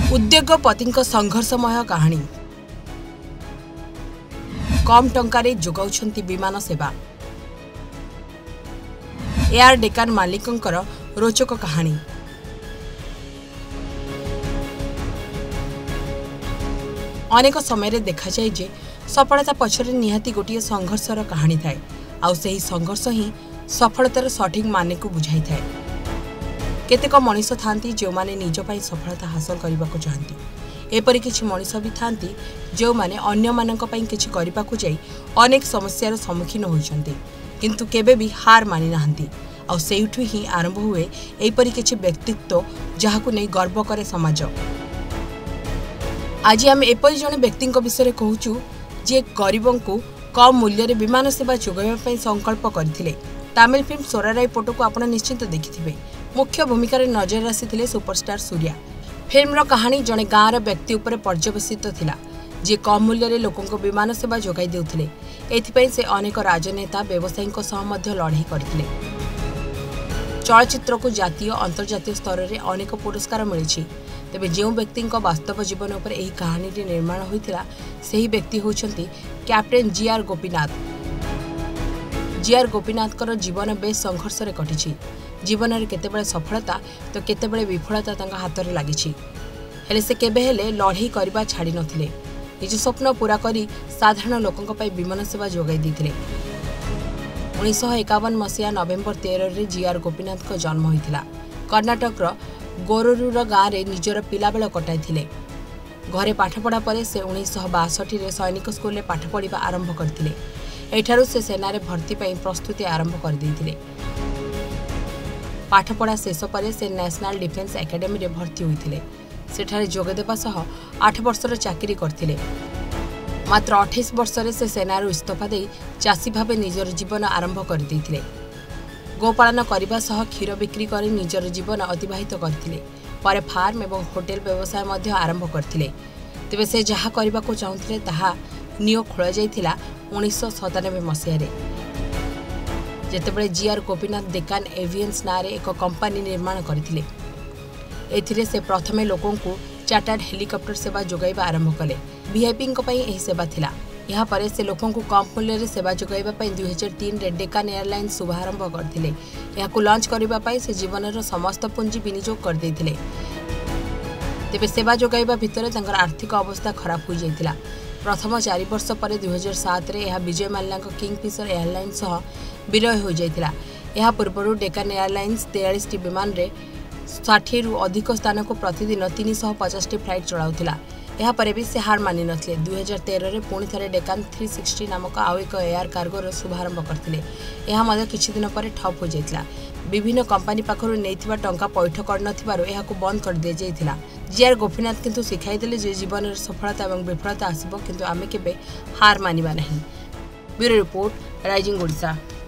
उद्योगपति संघर्षमय कहानी कम टंकारे जोगाउछंती विमान सेवा एयर डेकान मालिकंकर रोचक कहानी। अनेक समय देखा जाए जे सफलता पछरे निहाती गोटे संघर्षर कहानी थाए आउ सेही संघर्ष ही सफलतार सठिक माने को बुझाई थाए। केतेक मनीष थांती जो माने निज पई सफलता हासिल करबा को चाहती एपरि किछि मनीष भी थांती जो माने अन्य मानक पई किछि करबा को जाई अनेक समस्यार सम्मुखीन होइछंती किंतु केबे भी हार मानि नाहंती आ सेउठु ही आरंभ हुए एपरि किछि व्यक्तित्व जहाकु नै गर्व करे समाज। आज आम एपरि जने व्यक्ति विषय कहूचु जे गरीबों को कम मूल्य रे विमान सेवा जोगाइबा पई संकल्प करथिले। तमिल फिल्म सोराराई पोटो को आपण निश्चित देखिथिबे। मुख्य भूमिका रे नजर आसीथिले सुपरस्टार सूर्या। फिल्मर कहानी जने गाँवर व्यक्ति उपर पर्यवेसित थिला जे कम मूल्य रे लोकों को विमान सेवा जोगाई देउथिले। एथिपई से अनेक राजनेता व्यवसायीक सह मध्य लड़ाई करथिले। चलचित्र को जातीय अंतर्जातीय स्तर में अनेक पुरस्कार मिली। तेबे जो व्यक्ति वास्तव जीवन उपर एही कहानी रे निर्माण होइथिला सेही व्यक्ति होउछंती captain G R. Gopinath. G R. Gopinath जीवन बेस संघर्ष रे कटिछि। जीवन में केतेबेले सफलता तो केतेबेले विफलता तांका हाथ में लागिछि हेले से केबे हेले लड़ाई करबा छाड़ी नथिले। निज स्वप्न पूरा करी साधारण लोकंक पई विमान सेवा जोगाई दैथिले। 1951 मसीहा नवेम्बर 13 रे जी.आर. गोपीनाथ को जन्म होइथिला। कर्नाटक गोरूर गाँव में निजर पिलाबेल कटाइथिले। घरे पाठपढ़ा पर से 1962 रे सैनिक स्कूल में पाठ पढ़ा आरंभ करथिले। एठारु से सेना रे भर्ती पई प्रस्तुति आरंभ कर दैथिले। पाठपढ़ा शेष पर से नेशनल डिफेंस एकेडमी रे भर्ती होइथिले। सेठारे जोग देबा सह 8 वर्षर चाकरी करथिले। मात्र 28 वर्षरे से सेनारू इस्तफा दे चाषी भावे निजर जीवन आरंभ कर दैथिले। गोपालन करबा सह क्षीर बिक्री करी निजर जीवन अतिबाहित करथिले। परे फार्म एवं होटेल व्यवसाय मध्य आरंभ करथिले। तेबे से जहा करबा को चाहुथिले ताहा नियो खोला जायथिला 1997 मसीहा रे जेतेबेले जी.आर. गोपीनाथ डेकान एवियंस नारे एक कंपनी निर्माण करथिले। एथिरे से प्रथमे लोकों को चार्टर्ड हेलिकॉप्टर सेवा जोगाइबा आरंभ कले। वीआईपी पई एही सेवा थिला। यहाँ पर से लोकों को कम मूल्य रे सेवा जोगाइबा पई 2003 रे डेकान एयरलाइंस शुभारंभ करथिले। याकु लॉन्च करिबा पई से जीवनर समस्त पुंजी विनियोग कर दैथिले। तेबे सेवा जोगाइबा भितर तांकर आर्थिक अवस्था खराब हो जाइतिला। प्रथम 4 वर्ष पर 2007 रे यह विजय माल्या किंगफिशर एयरलाइंस सह विलय हो जाइतिला। यह पूर्व डेकान एयरलाइंस 43 विमान रे 60 रु अधिक स्थान को प्रतिदिन 350 फ्लाइट चलाउथिला। यहाँ पर भी से हार मानि नथिले। 2013 रे पुणी थरे डेकान 360 नामक आउ एक एयर कार्गोर शुभारंभ करथिले। यह मध्य किछि दिन पर ठप हो जाइतिला। विभिन्न कंपनी पाखरु नेइथिबा टंका पैठ कर नथिबारु एहाकु बंद कर दे जाइतिला। जी.आर. गोपीनाथ किंतु सिखाई देले जे जीवन में सफलता और विफलता आसिबो किंतु आमे केबे हार मानिबा नहीं। Bureau report, Rising Odisha.